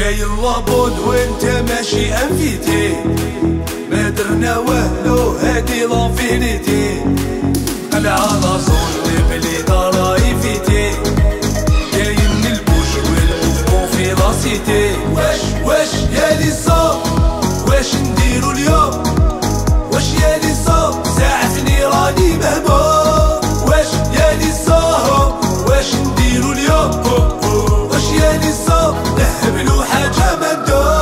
يلا بون وانت ماشي انفيتي، ما درنا والو هادي لافينيتي. انا على زون بلي داراي فيتي، كاين البوش والموفمون في لاسيتي. واش يا لي صاب، واش نديرو اليوم؟ واش يا لي صاب، ساعفني راني مهموم. واش يا لي صاب، واش نديرو اليوم؟ واش يا لي صاب، نهبلو حاجة مندوب.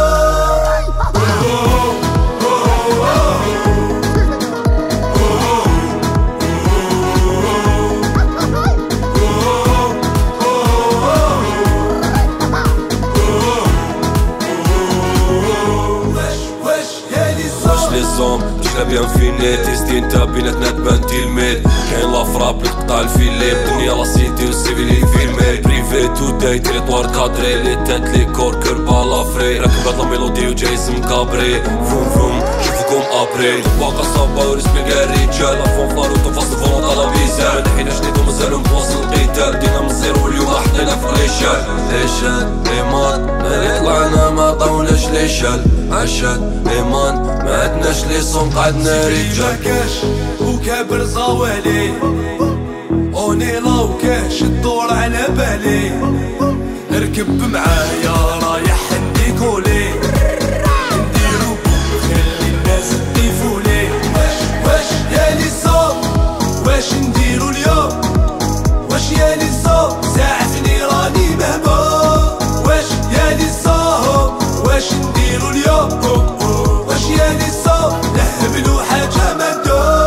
جبنا بيان فيني تيستي انت بيناتنا تبان تيلميد. كاين لافراب لي تقطع الفيلي، الدنيا لا سيتي والسيفي لي فيلمي. بريفي تو داي تريطوار كادري، لي تات لي كور كربا لافري. راكب هاد لا ميلودي وجاي مكابري، فروم فروم شوفكم ابري. باقا صابا ورسمي كاع الرجال، افون فلاروتو فاست فولونتا لا ميزان. مدحيناش نيتو مازالو متواصل القتال، دينا من الزيرو اليوم حطينا في ريشال. ليشال ايمان مالي طلعنا ما طاولناش ليشال. عشان ايمان ما عندناش لي صون قعدنا رجال. كاش وكابر زوالي، اوني لا وكاش الدور على بالي. اركب معايا رايح نديكولي، نديرو خلي الناس تيفولي. واش يا لي صاب، واش نديرو اليوم؟ واش يا لي صاب، ساعفني راني مهموم. واش يا لي صاب، واش نديرو اليوم؟ واش يا لي صاب، نهبلو حاجة مندوب.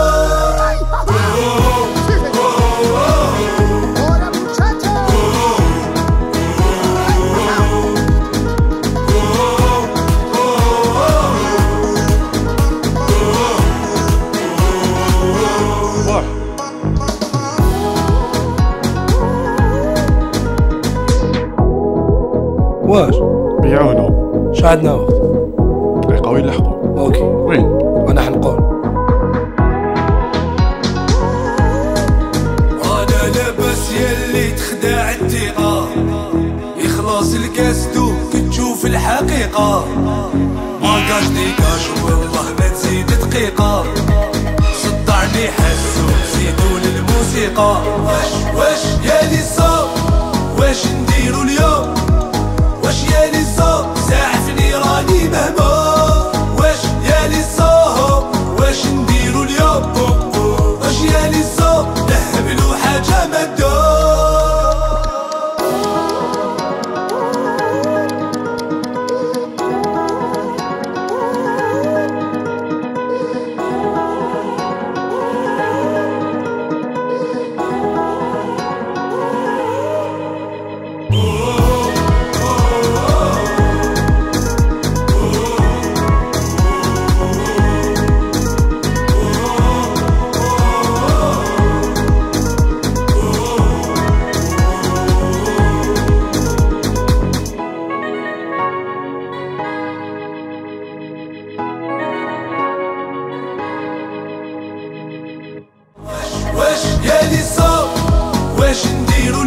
واش بيعونا شحال عندنا وقت؟ دقيقة وين لحقوا؟ اوكي وين؟ وانا حنقول انا لاباس ياللي تخدع الثقة، يخلص الكاستو كتشوف الحقيقة. ما كاش ديكاش والله ما تزيد دقيقة، صدعني حسو زيدو للموسيقى. واش يا لي صاب، واش نديرو اليوم؟ واش يا لي صاب، ساعفني راني مهموم. واش يا لي صاب، واش نديرو اليوم؟ واش يا لي صاب، نهبلو حاجة مندوب. واش يا لي صاب، واش نديرو